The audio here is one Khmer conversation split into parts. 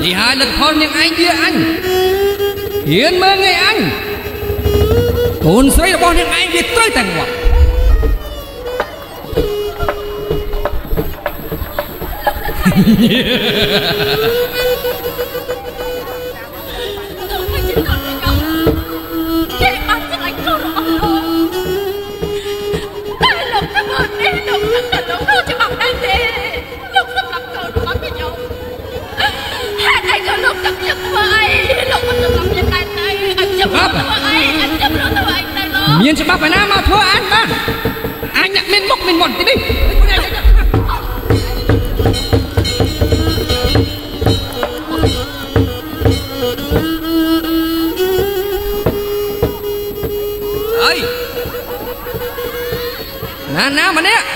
đi hai lần thôi nhưng anh kia anh hiến mơ nghe anh cồn xoay là bao nhiêu anh biết tới thành quả miền sebab mana mau thua anh ba anh nhận miền mốc miền mòn tí đi ơi nào mà nè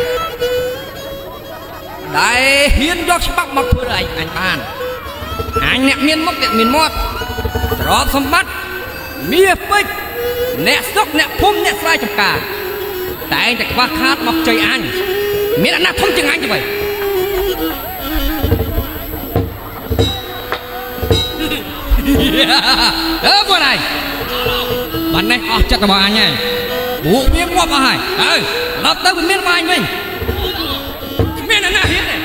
đại hiến do sebab mau thua anh ban anh nhận miền mốc nhận miền mót rõ xong bắt mía phích nè sốc nè phum nè sai chụp cả tại anh qua khát mọc chơi anh miễn là nát không chừng anh như vậy đó qua này bạn này chắc là bọn anh nha bộ miếng ngọt vào hải nó tới một miếng vào anh mình miếng là nát hết này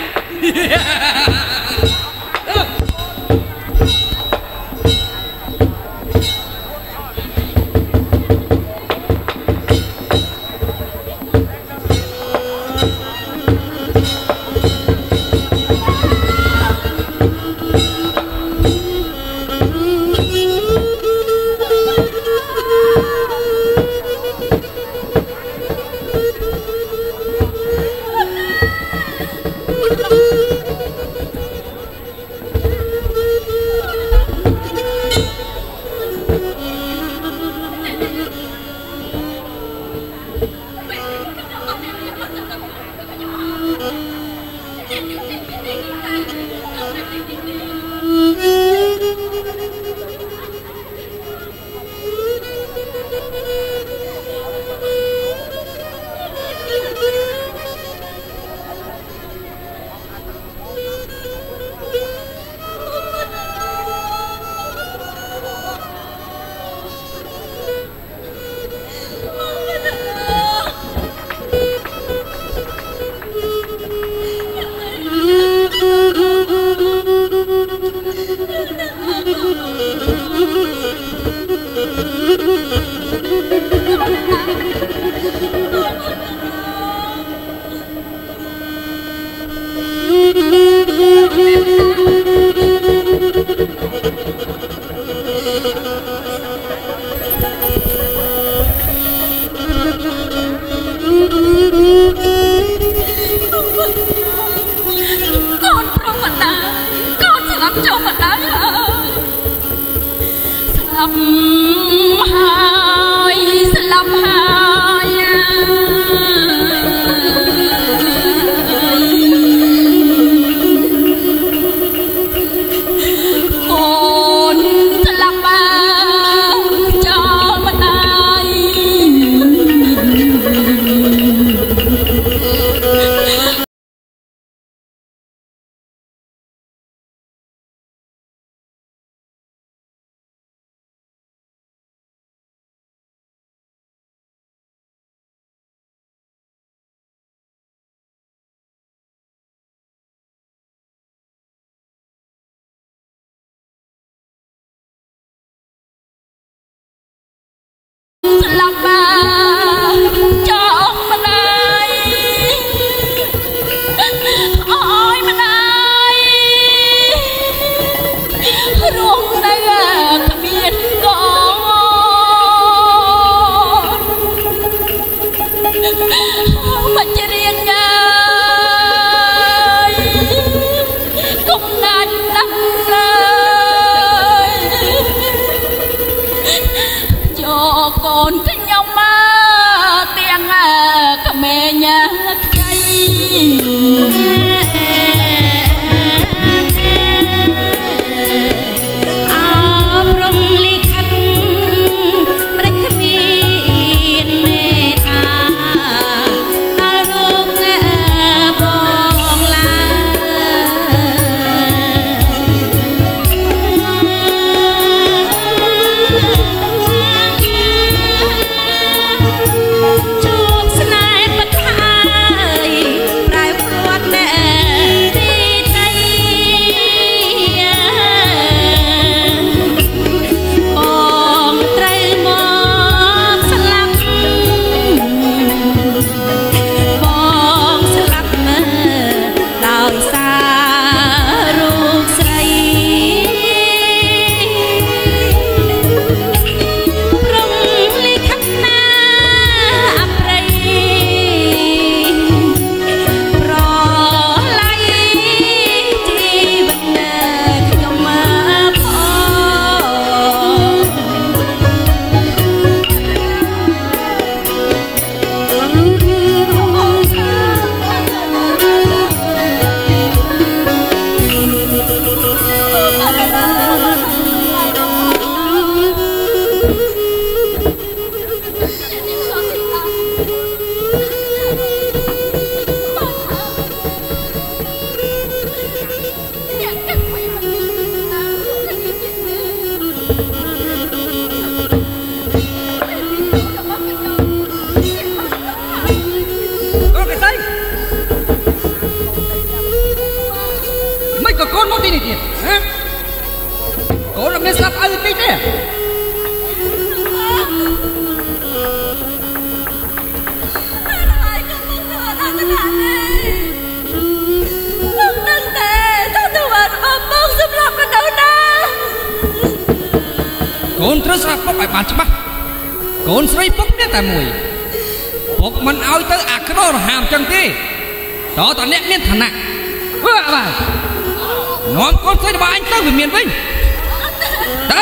នមកទីនេះទៀតហ៎កូនមានស្លាប់អើតិចទេកូនត្រូវស្រាប់ពុកឲ្យបានច្បាស់កូនស្រីពុកមានតែមួយពុកមិនឲ្យទៅអាក្ររហាមចឹងទេតតអ្នកមានឋានៈបាទនាំកូនស្រីរបស់អញទៅវាមានវិញទៅ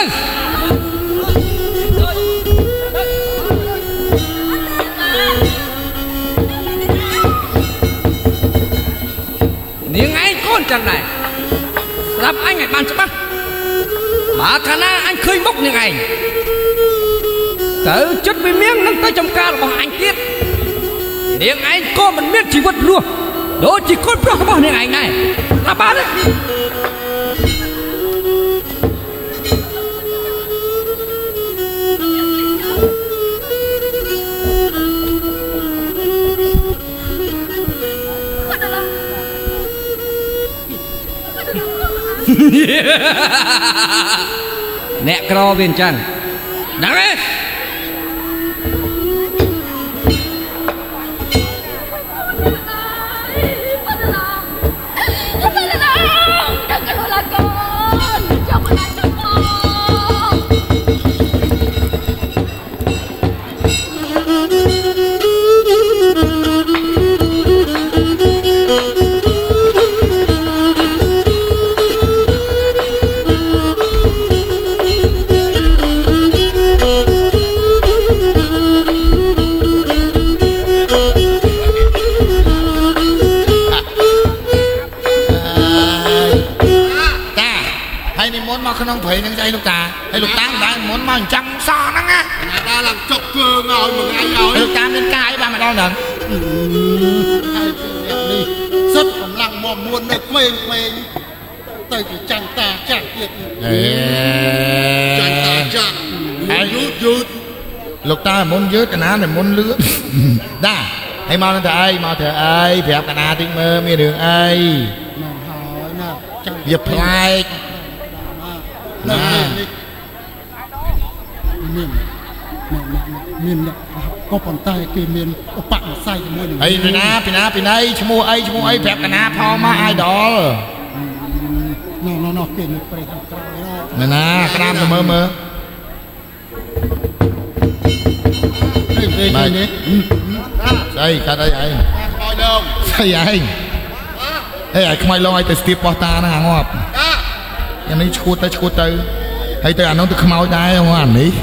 នាងឯងកូនចឹងដែរស្រាប់អញឲ្យបានច្បាស់បើកាលណាអញឃើញមុខនាងឯងទៅចិត្តវិមៀងនឹងទៅចំការរបស់អញទៀតនាងឯងក៏មិនមានជីវិតរស់ដូចជាកូនប្រុសរបស់នាងឯងដែរណាបាទអ្នកក្រវាអញ្ចឹងដឹងទេក្នុងព្រៃនឹងចៃលោកតាហើយលោកតាមិនដែរមុនមកអញ្ចឹងសហ្នឹងណាតាឡើងចុកគើងឲ្យមួយថ្ងៃឲ្យលោកតាមានការអីបានមកដល់ហ្នឹងហើយនេះសុទ្ធកម្លាំងមកមួននៅក្មេងទៅជាចាញ់តាចាស់ទៀតចាញ់តាចាស់ហើយយឺតលោកតាមុនយឺតកណាតែមុនលឿនតាហើយមកទៅអីមកទៅអីប្រាប់កណាតិចមើលមានរឿងអីមកហើយណាចាំវាប្លែកណាមានក៏ប៉ុន្តែគេមានឧបនិស្ស័យជាមួយនឹងអីពីណាឈ្មោះអីប្រាប់កណាផងមកអាយដលណោគេនៅព្រៃខាងក្រោយណាក្រាមទៅមើលនេះស្អីកាត់អីឯងខ្មោចលងស្អីឯងអេឲ្យខ្មោចលងឲ្យទៅស្ទាបបោះតាហ្នឹងងាប់យ៉ាងនេះឈួតទៅហើយទៅអានោះទៅខ្មោចដែរហ្នឹងអានេះ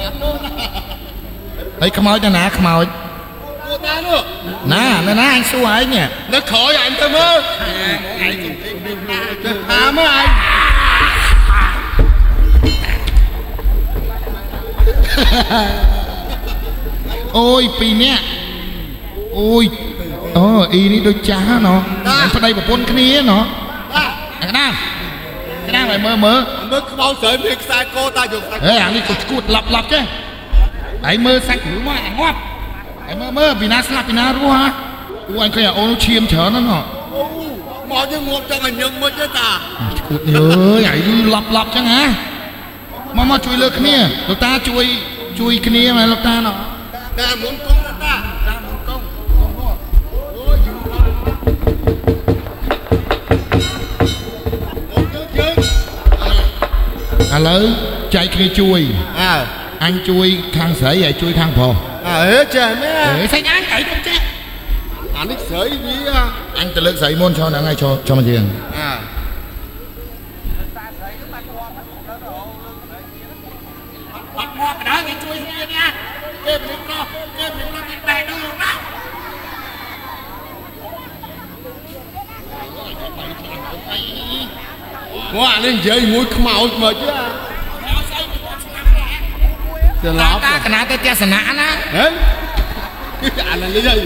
ហើយខ្មោចទៅណាខ្មោចគួរតានោះណាអញសួរឯងនៅក្រោយអញទៅមើលឯងទៅថាមើលឯងអូយពីរនាក់អូយអូអ៊ីនេះដូចចាស់ណោះប្តីប្រពន្ធគ្នាណោះអាណាឲ្យមើលខ្មោចស្រីមានខ្សែកតាយកសាច់អានេះក៏ឈួតឡាប់ចេះហើយមើលសាច់ឬមកងាប់ហើយមើលពីណាស្លាប់ពីណារស់ហ៎អញឃើញអូនឈាមច្រើនហ្នឹងអូមកយើងងាប់ចង់ឲ្យញឹមមួយទេតាឈួតអើយហើយឡាប់ចឹងហ៎មកជួយលើគ្នាលោកតាជួយគ្នាមកលោកតាណោះតាមុនកងតាមុនកងមកអូយយូរឥឡូវចែកគ្នាជួយអញជួយខាងស្រីហើយជួយខាងប្រុសចេះមែនស្អីអញអីទៅចេះអានេះស្រីវាអញទៅលើកស្រីមុនចូលហ្នឹងហើយចូលមកជាងបាត់មកបណ្ដោយគេជួយគ្នាណាគេមិនប្រុសគេបែកនោះណាមកអានេះនិយាយមួយខ្មោចមកchứจะล้อตากนาแต่เจสนะนะเฮ้ยอ่านอะไรเลย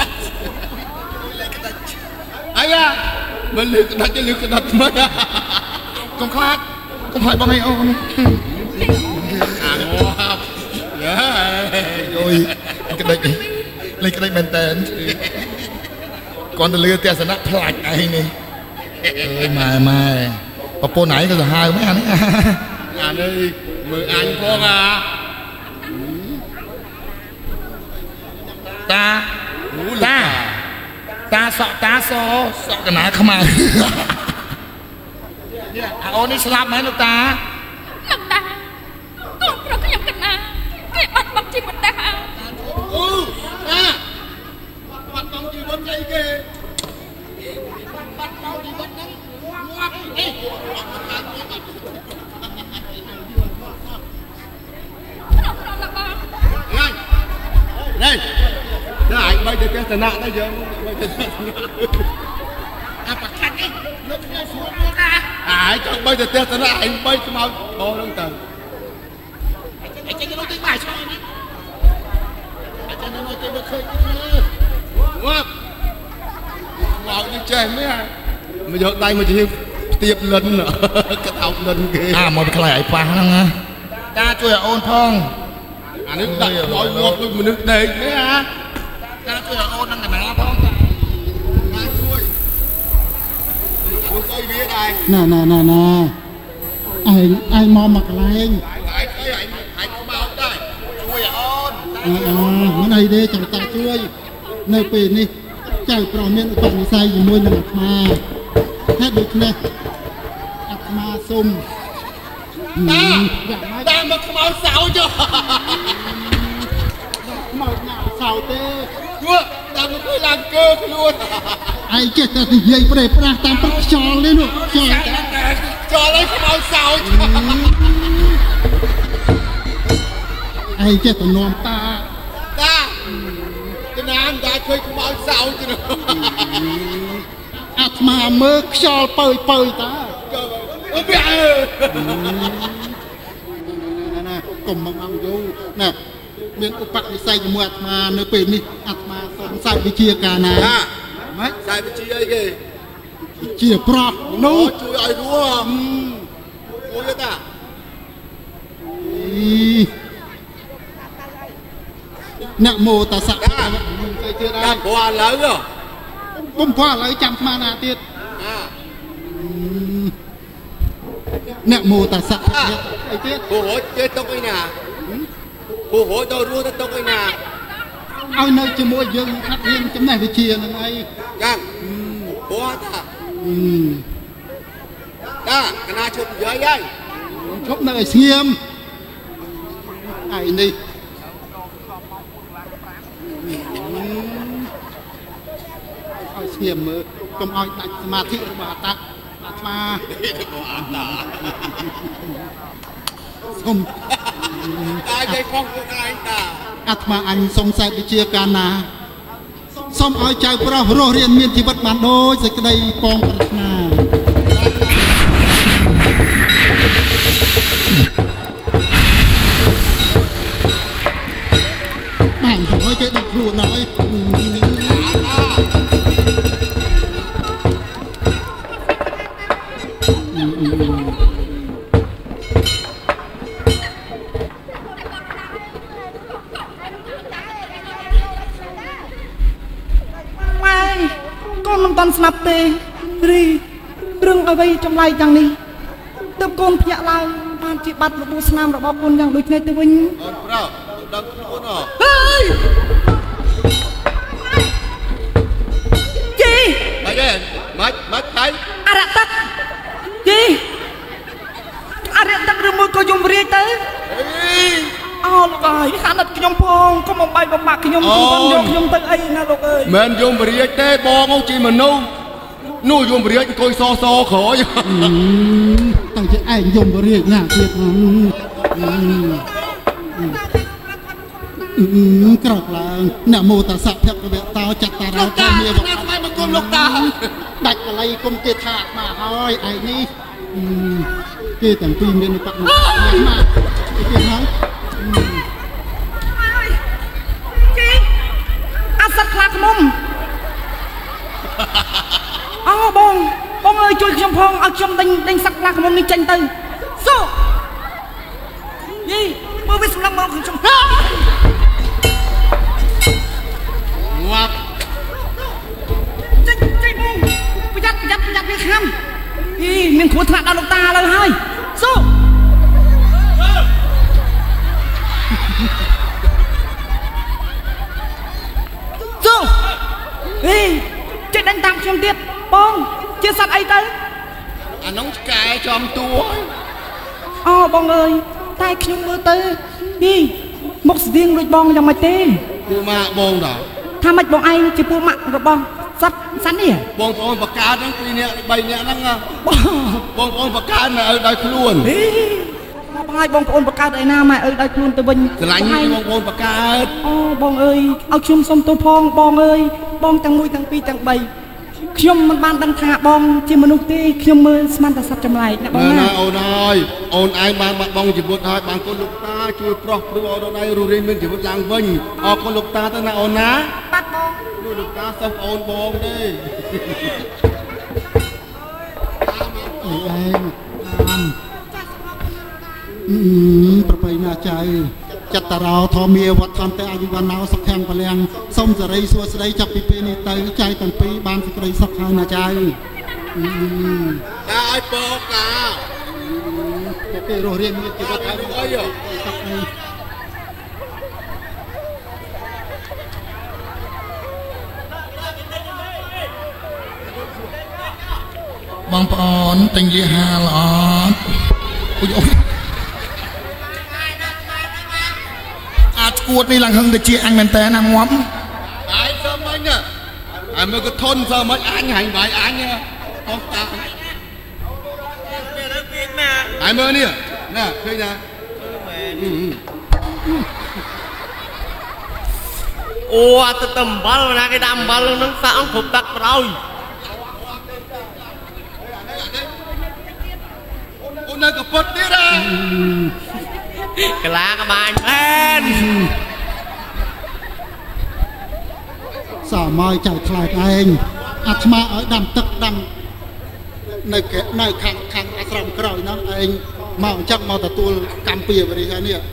ไอ้ยะมันลึกกระดับจะลึกกระดับมั้ยกงคลาดกงคลาดบ้างไงโอ้อ่านครับโอ้ยกระดับเลยกระดับแมนเทนก่อนจะเลือกเจสนะพลาดไอ้นี่เอ้ยมาประปนไหนก็จะหายไหมอันนี้มืออันพวกตาโซกันหนาเข้ามาเนี่ยโอ้นี่สลับไหมลูกตาลูกตาตัวเราก็ยังกันนะเก็บบัตรบัตรที่มันได้ค่ะบัตรต้องจีบนใจเกบัตรต้องจีบนนั้นวัดนี่เราละบ้าง đây anh bay từ cái tận nặng đấy giờ bay từ bật khăn đi lúc này xuống luôn ra trong bay từ cái tận nặng anh bay cho mau thôi đông tầng anh chơi nó tiếng bài cho anh đi anh chơi nó tiếng bật khơi đúng không vào như chơi mấy à mà giờ đây mà chỉ tiệp lần nữa cái tàu lần kia một cái này phá lắm nha ta chui ôn phong nước đặt nói ngọt luôn mà nước đầy đấy à ta chui ôn năng này mà phong ta chui nước cây bia này nè ai mò mặt lên anh có bao đây chui ôn bữa nay đi chẳng ta chui nơi pin đi chạy pro miền toàn đi say gì môi nè mà hết được nè mà xùm ta mà không áo sao cho mà nào sao thế ta mà cứ làm cơ luôn ai chết ta thì dây bể bể tam bắt cho lên luôn cho lấy không áo sao ai chết ta nom ta cái nam ta chơi không áo sao chứ nữa mà mơ cho pơi ta nè cùng bằng ông vô nè miền Úc Bắc đi say cho mua mà nơi bên đi mà xong say đi chia cả nè mấy say đi chia ấy kì chia pro nô chui ai đua chui cái ta nè mồ ta sặc đang qua lớn rồi cũng qua lấy trăm mà nè tiệt nè mồ ta sặc ai tiệt cô hổ chơi tông cái nhà cô hổ tôi rua tới tông cái nhà ai nơi chưa mua dương khách riêng chấm này phải chia là ngay chăng quá ta ta cái nào chụp dưới đây chụp nơi xiêm ai đi ai xiêm mơ không ai đặt mà thị bà ta đặt mà không ai đây phong của anh ta mà anh xong sai bị chia ca na xong ai chạy pro rồi riêng miền chỉ bắt bản đôi rồi cái đây phong na bạn hỏi cái đặc thù nói មិនតាន់ស្លាប់ទេរីរឿងអ្វីចម្លែកយ៉ាងនេះទើបកូនភ្ញាក់ឡើងបានជាបាត់របួសស្នាមរបស់កូនយ៉ាងដូចគ្នាទៅវិញអូនប្រោដឹងខ្លួនហ៎ហើយជីមកទេមកថៃអរតឹកជីអរតឹកឬមួយក៏យំរាយទៅអូលោកអើយហានិតខ្ញុំផងកុំបំបីបំបាក់ខ្ញុំខ្ញុំបានយកខ្ញុំទៅអីណាលោកអើយមិនយំរាយទេបងអូជីមនុស្សនោះយំរាយអង្គុយសក្រោយតាំងជាឯងយំរាយណាទៀតក្រោកឡើងអ្នកមោតសៈភគវតោចតារោធម្មាវថ្មីមកគុំលោកតាដាច់កលៃគុំគេថាមកហើយឯងនេះគេទាំងពីរមានបកមកគេហើយជីអសត់ខ្លាខ្មុំអូបងអើយជួយខ្ញុំផងឲ្យខ្ញុំដេញសឹកខ្លាខ្មុំនេះចេញទៅស៊ូយីមើលវាសម្លឹងមកខ្ញុំងាប់ចេញបងប្រយ័ត្នវាខាំមានគ្រោះថ្នាក់ដល់លោកតាលើហើយសូចេះដាញ់តាមខ្ញុំទៀតបងជាសត្វអីទៅអានោះឆ្កែចំតួអូបងអើយតែខ្ញុំមើលទៅមុខស្តៀងដូចបងយ៉ាងម៉េចទេពួកម៉ាក់បងដល់ថាម៉េចបងឯងជាពួកម៉ាក់របស់សត្វសាន់នេះបងប្អូនបកើតហ្នឹង2នាក់3នាក់ហ្នឹងបងប្អូនបកើតនៅឲ្យដោយខ្លួនមកបងឲ្យបងប្អូនបកើតឯណាម៉ែឲ្យដោយខ្លួនទៅវិញស្រឡាញ់បងប្អូនបកើតអូបងអើយឲ្យខ្ញុំសុំទោសផងបងអើយបងទាំង1ទាំង2ទាំង3ខ្ញុំមិនបានដឹងថាបងជាមនុស្សទេខ្ញុំមើលស្មានតែសត្វចម្លែកណាបងណាអូនហើយអូនឯងបានបាត់បង់ជីវិតហើយបានគុណលោកតាជួយប្រោះព្រឹកអូនឯងរស់រានមានជីវិតឡើងវិញអរគុណលោកតាទៅណាអូនណាបាត់បងលោកតាសុំអូនបងទេប្របីណាចៅចតរោធម្មាវត្តន្តអាយុវណ្ណោសុខំបលាំងសូមសេរីសួស្តីចាប់ពីពេលនេះទៅចៅទាំងពីរបានសេចក្តីសុខហើយណាចៅឲ្យបោកតាគេរស់រៀនមានជីវិតហើយអីបងប្អូនទិញលៀហាល្អអូយអាចគួតនេះឡើងហឹងទៅជាអញមែនតើណាងាប់អាយសើមិញអាមើលក៏ធន់សើមិញអញហាញ់បាយអញអស់តាអាយមើលនេះណាឃើញណាអូអាទៅអំបិលណាគេដាក់អំបិលនឹងសាក់អង្គគ្រប់ទឹកប្រោយអូននៅកពុតទៀតកលាក្បាញ់មែនសម័យចៅខ្លាចឯងអាត្មាឲ្យដាំទឹកដាំនៅខាងអាស្រមក្រោយនោះឯងមកអញ្ចឹងមកទទួលកម្មពីបរិយានេះ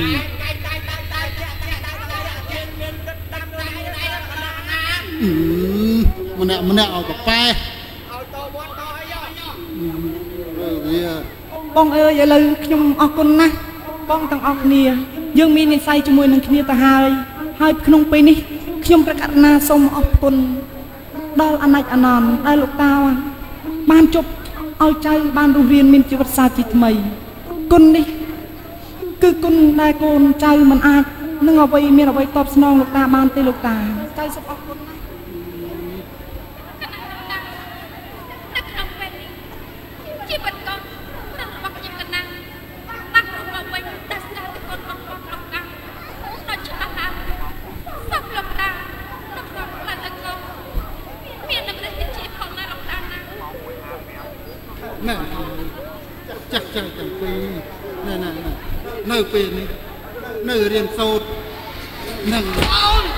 ម្នាក់ឲ្យប្រប៉ែឲ្យតវត្តតអីវាបងអើយឥឡូវខ្ញុំអរគុណណាស់បងទាំងអស់គ្នាយើងមាននិស្ស័យជាមួយនឹងគ្នាទៅហើយក្នុងពេលនេះខ្ញុំប្រកាសណាសូមអរគុណដល់អណាច់អនន្តដែលលោកតាបានជប់ឲ្យចៅបានរស់រានមានជីវិតសាជាថ្មីគុណនេះគឺគុណដែលកូនចៅមិនអាចនឹងអ្វីមានអ្វីតបស្នងលោកតាបានទេលោកតាចៅសូមអរគុណណាជីវិតកូនរបស់ខ្ញុំកណាបាក់របស់វិញដាស់ស្ដារទៅកូនរបស់លោកតាដល់ច្បាស់ហើយសុំលោកតាលោកតាខ្លាំងទៅកូនមានតែប្រទេសជាផងណាលោកតាណាចាស់ទាំងពីរណានៅពេលនេះនៅរៀនសូត្រនឹងអូន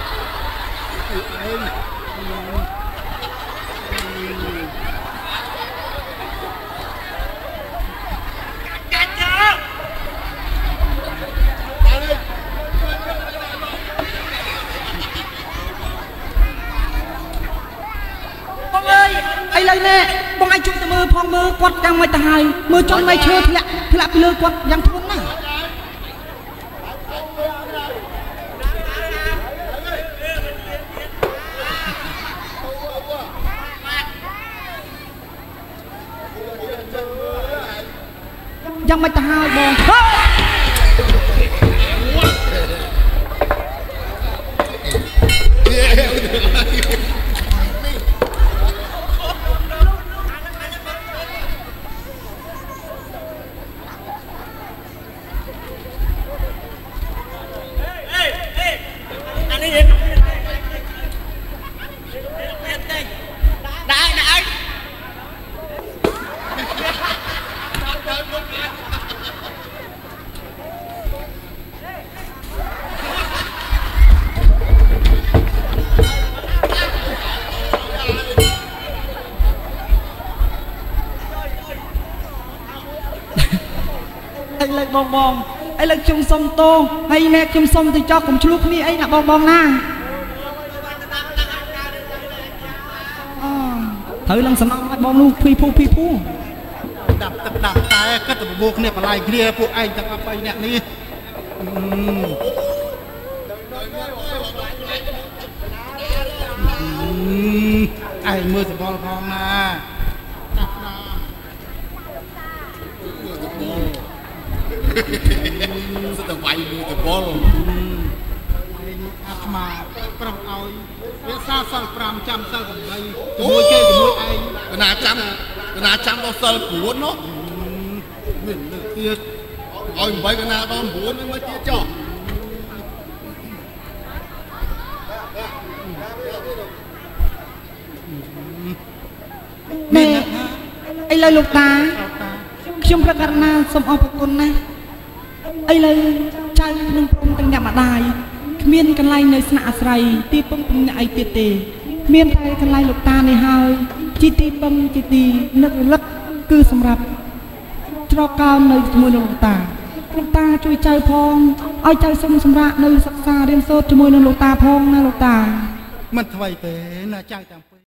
ឥឡូវនេះបងអាចជួយទៅមើលផងមើលគាត់យ៉ាងម៉េចទៅហើយមើលចង់មិនឈើធ្លាក់ពីលើគាត់យ៉ាងធ្ងន់ណាស់យ៉ាងម៉េចទៅហើយបងបងឥឡូវខ្ញុំសុំទោសហើយណែខ្ញុំសុំទៅចោះកុំឆ្លោះគ្នាអីណាបងណាអូត្រូវឡើងសំណងឲ្យបងនោះភីភូទឹកដាក់តែគិតទៅបបោគ្នាបលាយគ្នាពួកឯងទាំងអស់3នាក់នេះឯងមើលសបល់ផងណាកាប់ណាសិតតែវាយមើលសបល់ឯងអាត្មាប្រាប់ឲ្យវាសាសិល5ចាំសិល8ជាមួយគេជាមួយឯងកណាចាំដល់សិល9នោះមានលើកទៀតឲ្យ8កណាដល់9វិញមកទៀតចុះណែឥឡូវលោកតាខ្ញុំប្រកាសណាសូមអរគុណណាស់ឥឡូវចៅនឹងព្រមទាំងអ្នកម្ដាយគ្មានកន្លែងនៅស្នាក់អាស្រ័យទីពឹងអ្នកអីទៀតទេមានតែកន្លែងលោកតានេះហើយជាទីពឹងជាទីនឹករលឹកគឺសម្រាប់ច្រកកោននៅជាមួយនឹងលោកតាជួយចៅផងឲ្យចៅសុំសម្រាប់នៅសិក្សារៀនសូត្រជាមួយនឹងលោកតាផងណាលោកតាមិនថ្មីទេណាចៅតាំង